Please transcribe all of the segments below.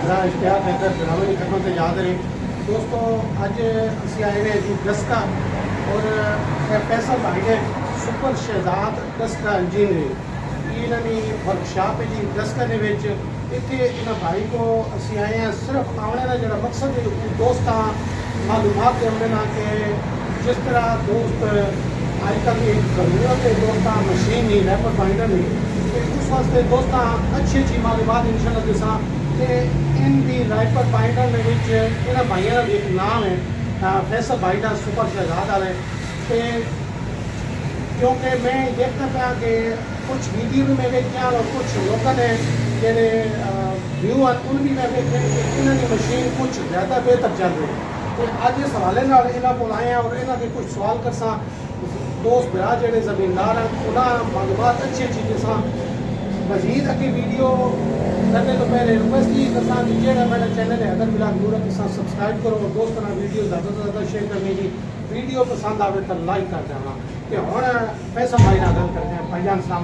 मेरा इश्तिहाक हैदर ड्रामे की खिदमत से याद रहे दोस्तों। अज असी आए हैं जी डस्का और फैसल भाई ने सुपर शहजाद डस्का इंजीनियरिंग इन्होंने वर्कशॉप है जी डस्का के इतने इन भाई को असी आए हैं सिर्फ आने का जो मकसद है दोस्त मालूमात देना कि जिस तरह दोस्त अजकल की जरूरत है दोस्त मशीन नहीं रैपर बाइंडर नहीं तो उस वास्ते दोस्त अच्छी अच्छी मालूमात इंशाल्लाह दसा कि इन दी रैपर बाइंडर इन भाइयों का एक नाम है फैसल बाइंडर सुपर शहजाद वाले तो क्योंकि मैं देखता पाया कि कुछ वीडियो भी मैं देखा और कुछ लोगों ने जेडे व्यू उन भी मैं देखे कि इन्होंने मशीन कुछ ज़्यादा बेहतर चल रही है। तो अज इस हवाले इन्होंने को आए हैं और इन्होंने कुछ सवाल कर सा दोस्त भरा जेडे जमींदार हैं उन्हें मालूमात अच्छी अच्छी जैसा मजीद अगे वीडियो करने तो पहले रिक्वेस्ट ही करना कि जो मेरा चैनल है अगर मिला नूर के साथ सब्सक्राइब करो और दोस्तों ना वीडियो ज़्यादा से ज़्यादा शेयर करने की वीडियो पसंद आवे तो लाइक कर देना कि हम पैसा भाई ना गल करते हैं भाईजान सलाम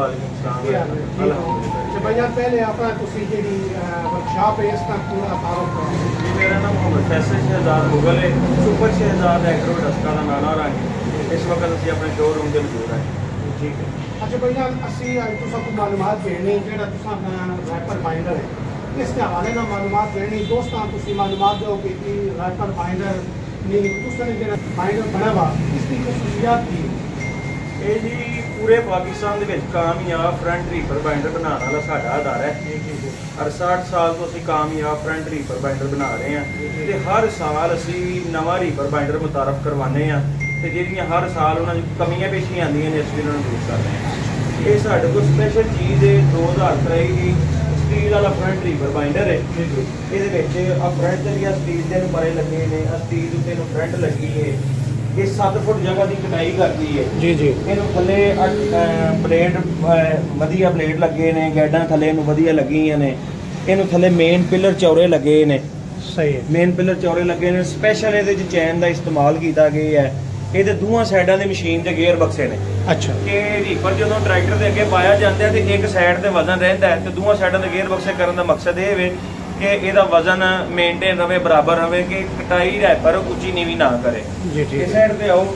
भाईजान पहले अपना जी वर्कशॉप है इसका पूरा तारुफ करो। मेरा नाम मोहम्मद फैसल शहजाद मुगल है सुपर शहजाद एग्रो डस्का का नाना रंग इस वक्त अभी अपने शोरूम के मौजूद है। ठीक है अच्छा भाईजान असी को मालूमात देनी जो रैपर बाइंडर है इसके हवाले ना मालूमात देनी दोस्तों मालूमात दो कि रैपर बाइंडर नहीं बाइंडर बना हुआ इसकी खसूसियात की ये जी पूरे पाकिस्तान के कामयाब फ्रंट रीपर बाइंडर बनाने वाला साडा अदारा है और 60 साल तो असी कामयाब फ्रंट रीपर बाइंडर बना रहे हैं तो हर साल असी नवा रीपर बाइंडर मुतारफ करवाने तो जी हर साल उन्होंने कमियां पेशियां आंदियां ने असीं उन्होंने दूर कर रहे हैं। ये साडे कोल स्पैशल चीज़ है 2023 की स्टील वाला फ्रंट रीपर बाइंडर है ये फ्रंट चलिए स्टील के परे लगे ने स्टील उत्ते फ्रंट लगी है ये 7 फुट जगह की कटाई करती है जी जी इन थले ब्लेड वधिया ब्लेड लगे ने गैडा थले वधिया लगी ने इन थले मेन पिलर चौड़े लगे ने सही है मेन पिलर चौड़े लगे ने स्पैशल ये चैन का इस्तेमाल किया गया है ये दोवां साइडों की मशीन के गेयर बक्से ने। अच्छा कि रीपर जो ट्रैक्टर के अगे पाया जाता है तो एक साइड से वजन रहता है तो दोवां साइडों के गेयर बक्से करने का मकसद ये है कि यदा वजन मेनटेन रहे बराबर रहे कि कटाई रैपर उची नीवी ना करे। इस साइड पे आओ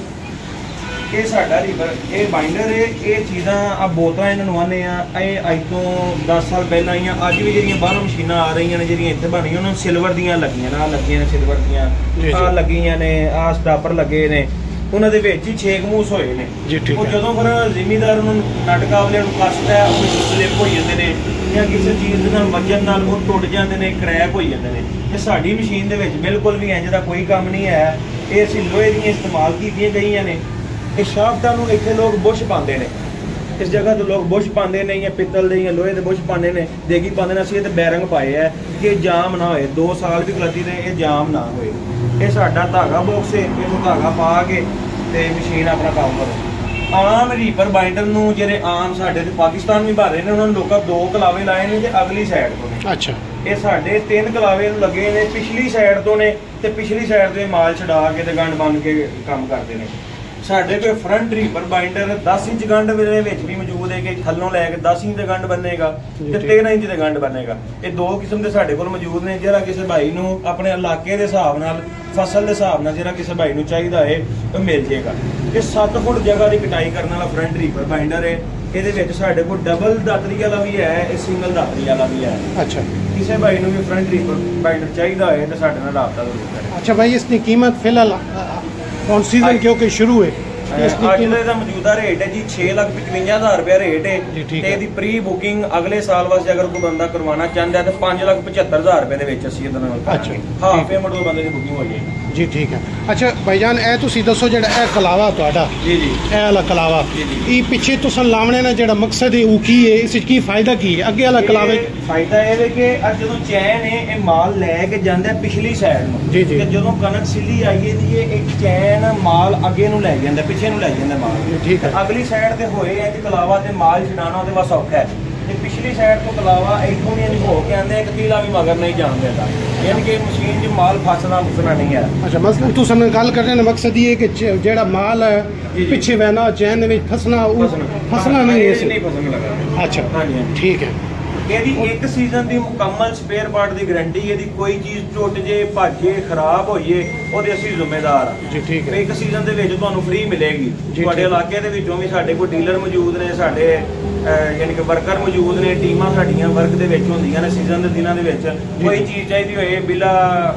ये साडा रीपर ये बाइंडर है ये चीज़ां आ बोतल इन्होंने आने अज तो 10 साल पहले आईयां अज भी जी बाहरों मशीन आ रही ने जी इतने बन गई उन्होंने सिल्वर दियाँ लगियां ना लगियां सिल्वर दियाँ आ लगियां ने आ स्टापर लगे ने उन्होंने ही 6 मूस होए ने वो जो फिर जिमीदार नट काबले कसता है स्लिप हो जाते हैं या किसी चीज़ वजन नाल वो टुट जाते हैं क्रैक हो जाते हैं। ये साडी मशीन के बिल्कुल भी इंज का कोई काम नहीं है ये असीं लोहे दी इस्तेमाल की गई ने। ये शाफ्टां नूं इत्थे लोग बुश पाते हैं इस जगह तो लोग बुश पाते हैं या पित्तल के या लोहे के बुश पाते हैं देगी पाते हैं असीं बैरंग पाए है कि जाम ना होए 2 साल भी गलती रहे ये जाम ना होए। ये साडा धागा बॉक्स है इनू धागा पा के ते मशीन अपना काम करो। आम रीपर बाइंडर नूं जेरे आम साडे ते पाकिस्तान भी भर रहे हैं उन्होंने लोग 2 कलावे लाए ने ते अगली साइड तो ने। अच्छा ये साडे 3 कलावे लगे ने पिछली साइड तो ने ते पिछली साइड तो माल छड़ा के ते गंढ बन के काम करते हैं। साडे कोई फ्रंट रीपर बाइंडर 10 इंच गंढ भी मौजूद है कि थल्लों लैके 10 इंच गंढ बनेगा ते 13 इंच गंढ बनेगा। ये 2 किस्म के साडे कोल मौजूद ने जरा किसी भाई नूं अपने इलाके के हिसाब नाल फसल के हिसाब नाल जरा किसी भाई नूं चाहिदा है तो मिल जाएगा। ये 7 फुट जगह की कटाई करने वाला फ्रंट रीपर बाइंडर है ये साडे कोल डबल दातरी वाला भी है सिंगल दातरी वाला भी है। अच्छा किसी भाई नूं भी फ्रंट रीपर बाइंडर चाहिदा है तो साडे नाल राबता जरूर करें। अच्छा भाई इसकी कीमत फिलहाल कौन सीजन क्योंकि शुरू है मौजूदा रेट है जी 6,55,000 रुपया रेट है प्री बुकिंग अगले साल वास्ते अगर कोई बंदा करवाना चाहता है तो 5,75,000 रुपये हाफ पेमेंट वो बंदे की बुकिंग हो जाएगी जी। ठीक है अच्छा भाईजान ए तुसीं दसो जेड़ा ए कलावा तुहाडा जी जी ए वाला कलावा ई पिछे तुसां लावणे दा जेड़ा मकसद है वो की है इस की फायदा की है अगे वाला कलावे फायदा ये है कि अज जो चैन है ये माल लैके जांदा पिछली साइड नूं जी जी जो कनक सिली आई है एक चैन माल अगे नूं लै जांदा पिछे नूं लै जांदा माल ठीक है अगली साइड ते होए है कलावा ते माल छडाना ਉਹਦੇ वास्ते औखा है पिछली साइड तो कलावा इतों नहीं हो के आते एक किला भी मगर नहीं जान देता यानी कि मशीन च माल फसना फुसना नहीं है। अच्छा मसलन तुम गल करने का मकसद ये है कि जेड़ा माल है पिछे बहना चैन में फसना नहीं है। अच्छा हाँ जी ठीक है ਇਹਦੀ ਇੱਕ ਸੀਜ਼ਨ ਦੀ ਮੁਕੰਮਲ ਸਪੇਅਰ ਪਾਰਟ ਦੀ ਗਾਰੰਟੀ, ਇਹਦੀ ਕੋਈ ਚੀਜ਼ ਟੁੱਟ ਜੇ, ਭੱਜੇ, ਖਰਾਬ ਹੋਈਏ ਉਹਦੇ ਅਸੀਂ ਜ਼ਿੰਮੇਦਾਰ ਆ ਜੀ। ਠੀਕ ਹੈ, ਇੱਕ ਸੀਜ਼ਨ ਦੇ ਵਿੱਚ ਤੁਹਾਨੂੰ ਫ੍ਰੀ ਮਿਲੇਗੀ। ਤੁਹਾਡੇ ਇਲਾਕੇ ਦੇ ਵਿੱਚੋਂ ਵੀ ਸਾਡੇ ਕੋਲ ਡੀਲਰ ਮੌਜੂਦ ਨੇ, ਸਾਡੇ ਯਾਨੀ ਕਿ ਵਰਕਰ ਮੌਜੂਦ ਨੇ, ਟੀਮਾਂ ਸਾਡੀਆਂ ਵਰਕ ਦੇ ਵਿੱਚ ਹੁੰਦੀਆਂ ਨੇ। ਸੀਜ਼ਨ ਦੇ ਦਿਨਾਂ ਦੇ ਵਿੱਚ ਕੋਈ ਚੀਜ਼ ਚਾਹੀਦੀ ਹੋਏ ਬਿਲਾ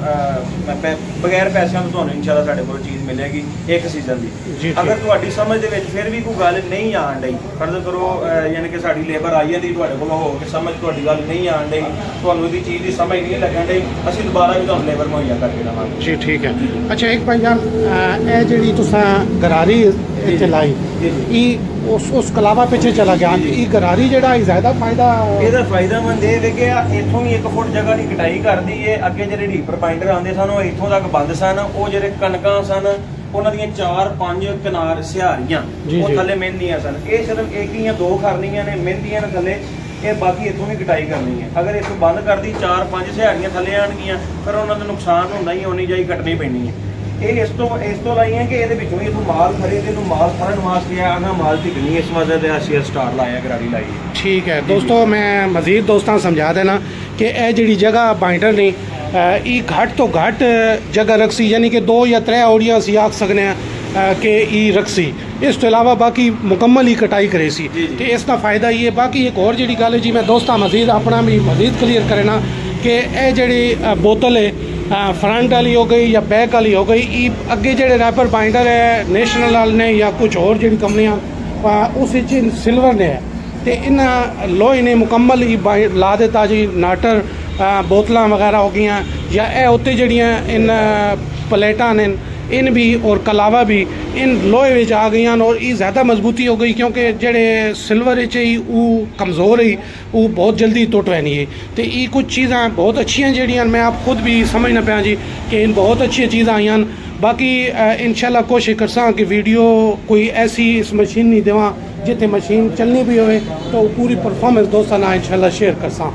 ਬਗੈਰ ਪੈਸਿਆਂ ਤੋਂ ਤੁਹਾਨੂੰ ਇਨਸ਼ਾਅੱਲਾ ਸਾਡੇ ਕੋਲ ਚੀਜ਼ ਮਿਲੇਗੀ ਇੱਕ ਸੀਜ਼ਨ ਦੀ। ਅਗਰ ਤੁਹਾਡੀ ਸਮਝ ਦੇ ਵਿੱਚ ਫਿਰ ਵੀ ਕੋਈ ਗੱਲ ਨਹੀਂ ਆਣ ਡਈ, ਫਰਜ਼ ਕਰੋ ਯਾਨੀ ਕਿ ਸਾਡੀ ਲੇਬਰ ਆਈ ਜਾਂਦੀ ਤੁਹਾਡੇ ਕੋਲ ਹੋ ਕੇ ਸਮਝ ਤੁਹਾਡੀ ਗੱਲ ਨਹੀਂ ਆਣ ਡਈ, ਤੁਹਾਨੂੰ ਇਹਦੀ ਚੀਜ਼ ਦੀ ਸਮਝ ਨਹੀਂ ਲੱਗਣ ਡਈ, ਅਸੀਂ ਦੁਬਾਰਾ ਵੀ ਤੁਹਾਨੂੰ ਲੇਬਰ ਮੁਹੱਈਆ ਕਰਕੇ ਦੇਵਾਂਗੇ ਜੀ। ਠੀਕ ਹੈ। ਅੱਛਾ ਇੱਕ ਭਾਈਜਾਨ ਇਹ ਜਿਹੜੀ ਤੁਸੀਂ ਗਰਾਰੀ ਇੱਥੇ ਲਾਈ ਇਹ ਉਸ ਕਲਾਵਾ ਪਿੱਛੇ ਚਲਾ ਗਿਆ, ਇਹ ਗਰਾਰੀ ਜਿਹੜਾ ਜ਼ਿਆਦਾ ਫਾਇਦਾ ਇਹਦਾ ਫਾਇਦਾਮੰਦ ਇਹ ਵੇ ਕਿ ਇੱਥੋਂ ਹੀ 1 ਫੁੱਟ ਜਗ੍ਹਾ ਦੀ ਕਟਾਈ ਕਰਦੀ ਏ। ਅੱਗੇ ਜਿਹੜੇ ਰੀਪਰ ਬਾਈਂਡਰ ਆਉਂਦੇ ਸਨ ਉਹ ਇੱਥੋਂ ਤੱਕ ਬੰਦ ਸਨ, ਉਹ ਜਿਹੜੇ ਕਣਕਾਂ ਸਨ ਉਹਨਾਂ ਦੀਆਂ 4-5 ਕਿਨਾਰ ਸਿਹਾਰੀਆਂ ਉਹ ਥੱਲੇ ਮਹਿੰਦੀਆਂ ਸਨ। ਇਹ ਸਿਰਫ ਇੱਕ ਜਾਂ 2 ਖਰਨੀਆਂ ਨੇ ਮਹਿੰਦੀਆਂ ਨੇ ਥੱਲੇ, ਇਹ ਬਾਕੀ ਇੱਥੋਂ ਵੀ ਕਟਾਈ ਕਰਨੀ ਹੈ। ਅਗਰ ਇੱਥੋਂ ਬੰਦ ਕਰਦੀ 4-5 ਸਿਹਾਰੀਆਂ ਥੱਲੇ ਆਣਗੀਆਂ ਫਿਰ ਉਹਨਾਂ ਦਾ ਨੁਕਸਾਨ ਹੁੰਦਾ ਹੀ, ਓਨੀ ਜਾਈ ਕੱਟਣੀ ਪੈਣੀ ਹੈ। ਇਹ ਇਸ ਤੋਂ ਲਾਈ ਹੈ ਕਿ ਇਹਦੇ ਵਿੱਚੋਂ ਵੀ ਇਹਨੂੰ ਮਾਲ ਖੜੇ ਤੇ ਇਹਨੂੰ ਮਾਲ ਫੜਨ ਵਾਸਤੇ ਆਣਾ ਮਾਲ ਢਿੱਗਣੀ, ਇਸ ਵਜ੍ਹਾ ਤੇ ਅਸੀਂ ਸਟਾਰ ਲਾਇਆ ਗਰਾਰੀ ਲਾਈ। ਠੀਕ ਹੈ ਦੋਸਤੋ, ਮੈਂ ਮਜ਼ੀਦ ਦੋਸਤਾਂ ਸਮਝਾ ਦੇਣਾ ਕਿ ਇਹ ਜਿਹੜੀ ਜਗ੍ਹਾ ਬਾइंडर ने ਇਹ घट तो घट जगह रखसी, यानी कि 2 या 3 औड़ियां ਅਸੀਂ आख सकने कि ਇਹ रखसी। इस तो इलावा बाकी मुकम्मल ही कटाई करे सी तो इसका फायदा ये। बाकी एक और जी गल है जी, मैं दोस्तों मजीद अपना भी मजीद क्लीयर करना कि यह जी बोतल है फ्रंट वाली हो गई या बैक वाली हो गई, ये अगे जो रैपर बाइंडर है नेशनल वाल ने या कुछ और जी कंपनियां उस सिल्वर ने है तो इन लोहे ने मुकम्मल ही ला दिता जी। नाटर बोतल वगैरह हो गई या उत्ते जड़ियाँ इन प्लेटा ने इन भी और कलावा भी इन लोहे में आ गई और ये ज़्यादा मजबूती हो गई, क्योंकि जेड़े सिल्वर ही वो कमज़ोर ही वो बहुत जल्दी टुट पैनी है। तो ये कुछ चीज़ें बहुत अच्छियाँ जड़ियाँ मैं आप खुद भी समझना पाया जी कि इन बहुत अच्छी चीज़ें आईयां। बाकी इंशाल्लाह कोशिश करसा कि वीडियो कोई ऐसी इस मशीन नहीं देवा जिथे मशीन चलनी भी होए तो पूरी परफॉर्मेंस दोस्तों ना इंशाल्लाह शेयर करसा।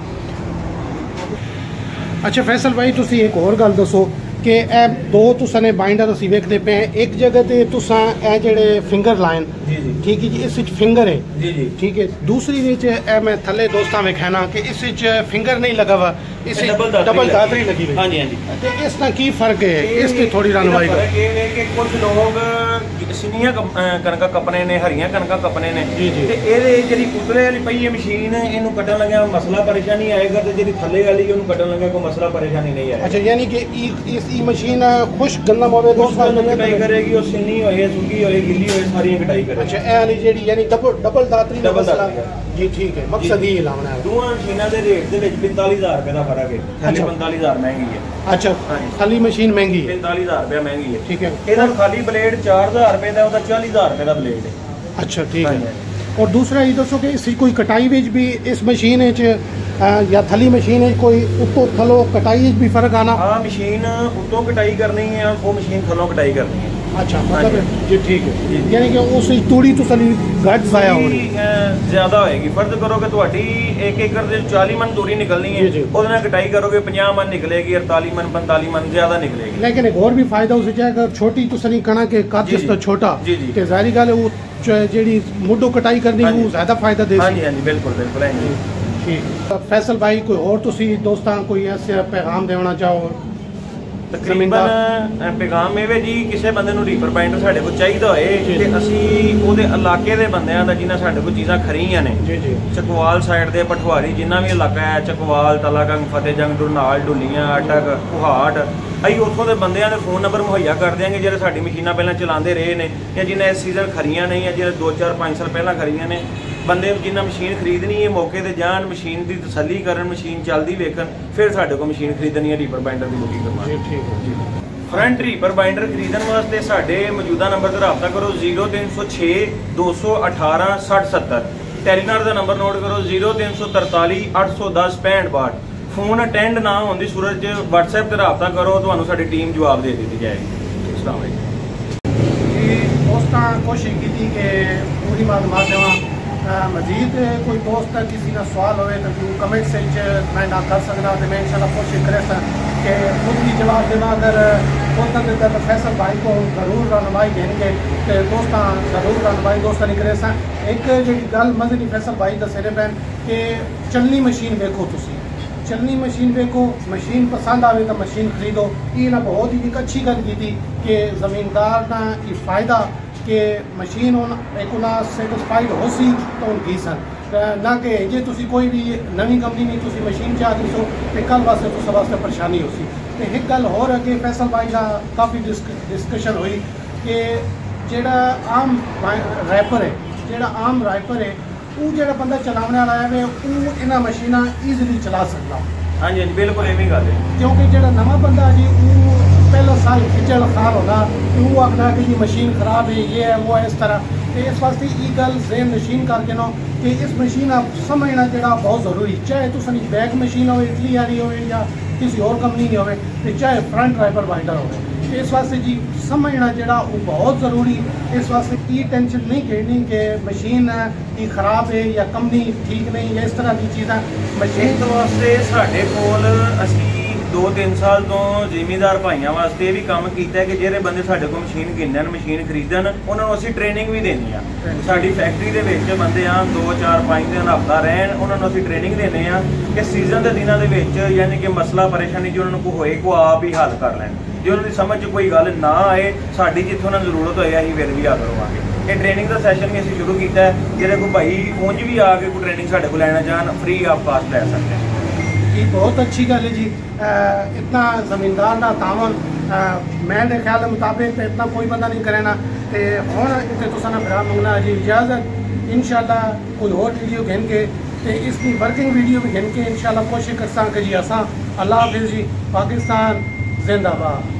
अच्छा फैसल भाई तुसी एक और गल दसो कि ए 2 तुसा ने बाइंडर असी वेखते पे एक जगह ते तुसा ए जेड़े फिंगर लाइन ठीक है जी, इस फिंगर है ठीक है, दूसरी विच ए मैं थले दोस्तां वेखाना कि इस फिंगर नहीं लगा हुआ, इस डबल दादरी लगी हुई। हां जी हां जी, ते इसका की फर्क है? इस ते थोड़ी रहनुमाई करो। ये है कि कुछ लोग सिनिया कणका कपने ने, हरियां कणका कपने ने ते एदे जेडी उतले वाली पई है मशीन इनु कटन लगा मसला परेशानी आएगा ते जेडी थले वाली ओनु कटन लगा कोई मसला परेशानी नहीं आएगा। अच्छा यानी कि इस मशीन खुश गंदम होवे दोस्तों कटाई करेगी और सिनी होए सूखी होए गिल्ली होए सारी कटाई करेगी। अच्छा ए वाली जेडी यानी डबल दातरी दा मसला जी ठीक है, मकसद ही लावना है। दोवां मशीनां दे रेट दे विच 45000 रुपए दा फर्क है। खाली 45000 महंगी है। अच्छा खाली मशीन महंगी है, 45000 रुपए महंगी है ठीक है। एदा खाली ब्लेड 4000 रुपए दा, ओदा 40000 रुपए दा ब्लेड है। अच्छा ठीक है। और दूसरा ये दसो कि इस कोई कटाई विच भी इस मशीन या थली मशीन है कोई उतो थलो कटाई भी फर्क आना? हाँ मशीन उतो कटाई करनी है, वो मशीन थलों कटाई करनी है। अच्छा मतलब जी ठीक है, यानी कि उस तूड़ी तो सली घट जाया होगी ज्यादा होएगी। फर्ज करो कि तुम्हारी 1 एकड़ से 40 मन तूड़ी निकलनी है, ਉਹਦੇ ਨਾਲ कटाई करोगे 50 मन निकलेगी, 48 मन 45 मन ज्यादा निकलेगी। लेकिन एक और भी फायदा हो सके अगर छोटी तो सनी कणक के कद जिस तो छोटा ते जाहिर गल है वो जेडी मुड्डो कटाई करनी वो ज्यादा फायदा देगी। हां जी हां जी बिल्कुल बिल्कुल है जी ठीक। फैसल भाई कोई और तुसी दोस्तां कोई ऐसे पैगाम देना चाहो? तकरीबन पैगाम ਇਹ ਜੀ ਕਿਸੇ ਬੰਦੇ ਨੂੰ ਰੀਪਰ ਬਾਈਂਡਰ ਸਾਡੇ ਕੋਲ ਚਾਹੀਦਾ ਹੋਏ ਤੇ ਅਸੀਂ ਉਹਦੇ ਇਲਾਕੇ ਦੇ ਬੰਦਿਆਂ ਦਾ ਜਿਨ੍ਹਾਂ ਸਾਡੇ ਕੋਲ ਚੀਜ਼ਾਂ ਖਰੀਆਂ ਨੇ ਜੀ ਚਕਵਾਲ ਸਾਈਡ ਦੇ ਪਠਵਾਰੀ ਜਿੰਨਾ ਵੀ ਇਲਾਕਾ ਹੈ ਚਕਵਾਲ ਤਲਾਗੰਗ ਫਤਿਹਜੰਗ ਦੁਰਨਾਲ ਢੁੱਲੀਆਂ ਅਟਕ ਕੁਹਾੜ ਅਸੀਂ ਉੱਥੋਂ ਦੇ ਬੰਦਿਆਂ ਦੇ ਫੋਨ ਨੰਬਰ ਮੁਹੱਈਆ ਕਰ ਦਿਆਂਗੇ ਜਿਹੜੇ ਸਾਡੀ ਮਸ਼ੀਨਾਂ ਪਹਿਲਾਂ ਚਲਾਉਂਦੇ ਰਹੇ ਨੇ ਜਾਂ ਜਿਨ੍ਹਾਂ ਇਸ ਸੀਜ਼ਨ ਖਰੀਆਂ ਨਹੀਂ ਜਾਂ ਜਿਹੜੇ 2-4-5 ਸਾਲ ਪਹਿਲਾਂ ਖਰੀਆਂ ਨੇ। ਬੰਦੇ ਜਿੰਨਾ ਮਸ਼ੀਨ ਖਰੀਦਣੀ ਹੈ ਮੌਕੇ ਤੇ ਜਾਣ ਮਸ਼ੀਨ ਦੀ ਤਸੱਲੀ ਕਰਨ ਮਸ਼ੀਨ ਚੱਲਦੀ ਵੇਖਣ ਫਿਰ ਸਾਡੇ ਕੋਲ ਮਸ਼ੀਨ ਖਰੀਦਣੀ ਹੈ ਰੀਪਰ ਬਾਈਂਡਰ ਦੀ ਬੁਕਿੰਗ ਕਰਵਾਉਣੀ। ਠੀਕ ਹੈ ਜੀ। ਫਰੰਟ ਰੀਪਰ ਬਾਈਂਡਰ ਖਰੀਦਣ ਵਾਸਤੇ ਸਾਡੇ ਮੌਜੂਦਾ ਨੰਬਰ ਤੇ ਰਾਬਤਾ ਕਰੋ 0306 218 6070। ਟੈਲੀਨਾਰ ਦਾ ਨੰਬਰ ਨੋਟ ਕਰੋ 0343 810 6562। ਫੋਨ ਅਟੈਂਡ ਨਾ ਹੋਣ ਦੀ ਸੂਰਤ 'ਚ WhatsApp ਤੇ ਰਾਬਤਾ ਕਰੋ, ਤੁਹਾਨੂੰ ਸਾਡੀ ਟੀਮ ਜਵਾਬ ਦੇ ਦਿੱਤੀ ਜਾਏਗੀ। अस्सलाम वालेकुम। दोस्तां कोशिश की कि पूरी मालूमात देवां मजीद कोई दोस्त किसी का सवाल हो तो कमेंट से मैं ना कर सकता तो मैं इंशाल्लाह कोशिश करे कि खुद भी जवाब देना। अगर तो फैसल भाई को जरूर रहनुमाई देंगे तो दोस्त जरूर रहनुमाई दोस्त नहीं करे। एक जी गल मजनी फैसल भाई दसे पैन कि चलनी मशीन वेखो, तुसी चलनी मशीन वेखो, मशीन पसंद आवे तो मशीन खरीदो। ये ना बहुत ही एक अच्छी गल की थी कि ज़मींदार ना ये फ़ायदा कि मशीन एक सेटिस्फाइड हो सी तो उनकी सन ना कि जे तुसी कोई भी नवी कंपनी नहीं तुसी मशीन चाह दी सो तो कल वास्ते तुस वास्ते परेशानी हो सी। तो एक गल होर है कि फैसल भाई का काफ़ी डिस्कशन हुई कि जेड़ा आम रैपर है, जेड़ा आम रैपर है वो जेड़ा बंदा चलाने वाला है वो इन्हां मशीनां ईजिली चला सकता। हाँ जी बिल्कुल इवें गल है, क्योंकि जेड़ा नवा बंदा जी वो पहला साल खिचड़ खार होना तो वो आखना कि ये मशीन खराब है, ये है वो है, इस तरह। तो इस वास्ते ये गल ज़हन नशीन करके ना कि इस मशीन आप समझना जेड़ा बहुत ज़रूरी, चाहे तुम बैक मशीन हो इटली वाली हो या किसी और कंपनी की हो, चाहे फ्रंट ड्राइवर बाइंडर हो। इस वास्ते जी समझना जेड़ा वो बहुत ज़रूरी। इस वास्ते ये टेंशन नहीं करनी कि मशीन की खराब है या कंपनी ठीक नहीं या इस तरह की चीज़ें। मशीन वास्ते साढ़े कोल असी 2-3 साल तो जिमीदार भाइयों वास्ते ये भी काम किया कि ਜਿਹੜੇ ਬੰਦੇ ਸਾਡੇ ਕੋਲ ਮਸ਼ੀਨ ਗਿਣਨ ਮਸ਼ੀਨ ਖਰੀਦਣ ਉਹਨਾਂ ਨੂੰ ਅਸੀਂ ਟ੍ਰੇਨਿੰਗ ਵੀ ਦੇਣੀ ਆ। ਸਾਡੀ ਫੈਕਟਰੀ ਦੇ ਵਿੱਚ ਬੰਦੇ ਆ 2-4-5 ਦਿਨ ਹਫਤਾ ਰਹਿਣ, ਉਹਨਾਂ ਨੂੰ ਅਸੀਂ ਟ੍ਰੇਨਿੰਗ ਦੇਣੇ ਆ ਕਿ ਸੀਜ਼ਨ ਦੇ ਦਿਨਾਂ ਦੇ ਵਿੱਚ ਯਾਨੀ ਕਿ ਮਸਲਾ ਪਰੇਸ਼ਾਨੀ ਜੋ ਉਹਨਾਂ ਨੂੰ ਕੋਈ ਹੋਏ ਕੋ ਆਪ ਹੀ ਹੱਲ ਕਰ ਲੈਣ। ਜੇ ਉਹਨਾਂ ਦੀ ਸਮਝ 'ਚ ਕੋਈ ਗੱਲ ਨਾ ਆਏ ਸਾਡੀ ਜਿੱਥੇ ਉਹਨਾਂ ਨੂੰ ਜ਼ਰੂਰਤ ਹੋਏ ਅਸੀਂ ਫਿਰ ਵੀ ਆ ਕਰਵਾਵਾਂਗੇ। ਇਹ ਟ੍ਰੇਨਿੰਗ ਦਾ ਸੈਸ਼ਨ ਵੀ ਅਸੀਂ ਸ਼ੁਰੂ ਕੀਤਾ ਹੈ, ਜਿਹੜੇ ਕੋਈ ਭਾਈ ਉਂਝ ਵੀ ਆ ਕੇ ਕੋਈ ਟ੍ਰੇਨਿੰਗ ਸਾਡੇ ਕੋਲ ਲੈਣਾ ਚਾਹਣ फ्री ऑफ कास्ट ले सकते हैं। ये बहुत अच्छी गल है जी। इतना ज़मींदार का तावन मेरे ख्याल के मुताबिक तो इतना कोई बंदा नहीं करे ना। तो हुण इतने तुसां नाल मेरा मंगना जी इजाज़त। इंशाल्लाह कोई और वीडियो घिन के तो इसकी वर्किंग वीडियो भी घिन के इंशाल्लाह कोशिश करसा कि जी असां। अल्लाह हाफिज़ जी। पाकिस्तान जिंदाबाद।